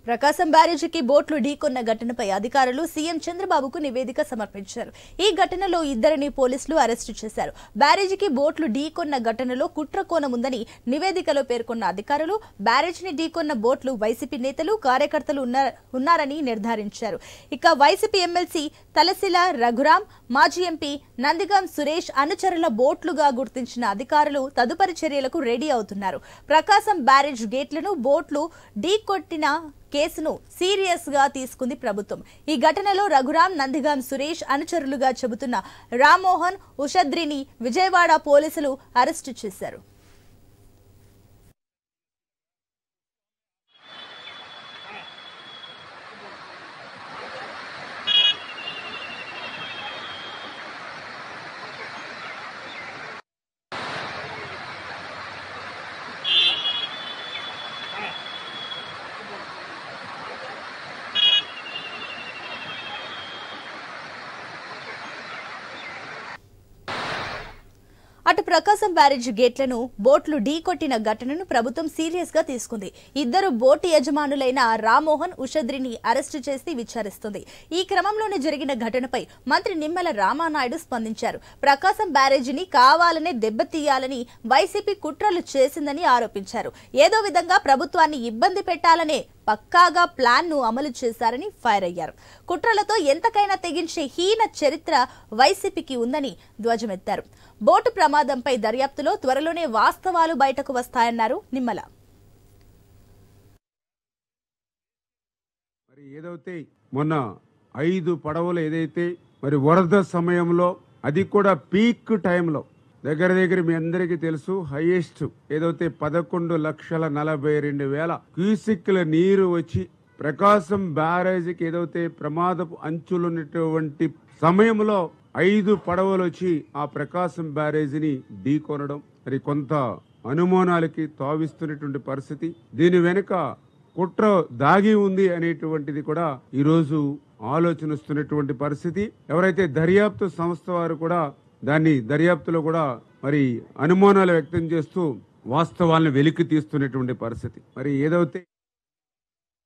ప్రకాశం బ్యారేజీకి బోట్లు ఢీకొన్న ఘటనపై అధికారులు సీఎం చంద్రబాబుకు నివేదిక సమర్పించారు. ఈ ఘటనలో ఇద్దరిని పోలీసులు అరెస్టు చేశారు. బ్యారేజీకి బోట్లు ఢీకొన్న ఘటనలో కుట్ర కోణం ఉందని నివేదికలో పేర్కొన్న అధికారులు బ్యారేజీని ఢీకొన్న బోట్లు వైసీపీ నేతలు కార్యకర్తలు ఉన్నారని నిర్ధారించారు. ఇక వైసీపీ ఎమ్మెల్సీ తలసిల రఘురాం, మాజీ ఎంపీ నందిగం సురేష్ అనుచరుల బోట్లుగా గుర్తించిన అధికారులు తదుపరి చర్యలకు రెడీ అవుతున్నారు. ప్రకాశం బ్యారేజ్ గేట్లను బోట్లు ఢీకొట్టిన కేసును సీరియస్ గా తీసుకుంది ప్రభుత్వం. ఈ ఘటనలో రఘురాం, నందిగం సురేష్ అనుచరులుగా చెబుతున్న రామ్మోహన్ ఉషద్రిని విజయవాడ పోలీసులు అరెస్టు చేశారు. అటు ప్రకాశం బ్యారేజ్ గేట్లను బోట్లు ఢీకొట్టిన ఘటనను ప్రభుత్వం సీరియస్ గా తీసుకుంది. ఇద్దరు బోటు యజమానులైన రామ్మోహన్, ఉషద్రిని అరెస్టు చేసి విచారిస్తుంది. ఈ క్రమంలోనే జరిగిన ఘటనపై మంత్రి నిమ్మల రామానాయుడు స్పందించారు. ప్రకాశం బ్యారేజీని కావాలనే దెబ్బతీయాలని వైసీపీ కుట్రలు చేసిందని ఆరోపించారు. ఏదో విధంగా ప్రభుత్వాన్ని ఇబ్బంది పెట్టాలనే పక్కాగా ప్లాన్ ను అమలు చేశారని ఫైర్ అయ్యారు. కుట్రలతో ఎంతకైనా తెగించే హీన చరిత్ర వైసీపీకి ఉందని ధ్వజమెత్తారు. బోటు ప్రమాదంపై దర్యాప్తులో త్వరలోనే వాస్తవాలు బయటకు వస్తాయన్నారు నిమ్మల. ఏదైతే మొన్న 5 పడవలు ఏదైతే మరి వరద సమయంలో, అది కూడా పీక్ టైంలో దగ్గర మీ అందరికీ తెలుసు, హైయెస్ట్ ఏదైతే 11,42,000 క్యూసిక్ల నీరు వచ్చి ప్రకాశం బ్యారేజీకి ఏదైతే ప్రమాదపు అంచులున్నటువంటి సమయంలో 5 పడవలు వచ్చి ఆ ప్రకాశం బ్యారేజీని ఢీకొనడం మరి కొంత అనుమానాలకి తావిస్తున్నటువంటి పరిస్థితి. దీని వెనుక కుట్ర దాగి ఉంది అనేటువంటిది కూడా ఈరోజు ఆలోచన వస్తున్నటువంటి పరిస్థితి. ఎవరైతే దర్యాప్తు సంస్థ వారు కూడా దాన్ని దర్యాప్తులో కూడా మరి అనుమానాలు వ్యక్తం చేస్తూ వాస్తవాలను వెలికి తీస్తున్నటువంటి పరిస్థితి. మరి ఏదైతే